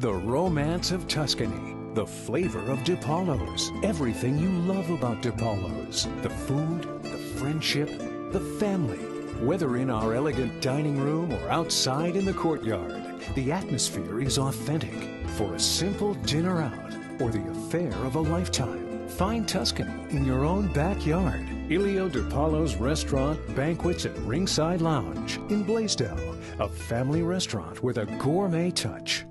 The romance of Tuscany, the flavor of DiPaolo's, everything you love about DiPaolo's, the food, the friendship, the family. Whether in our elegant dining room or outside in the courtyard, the atmosphere is authentic. For a simple dinner out or the affair of a lifetime, find Tuscany in your own backyard. Ilio DiPaolo's Restaurant, Banquets and Ringside Lounge in Blaisdell, a family restaurant with a gourmet touch.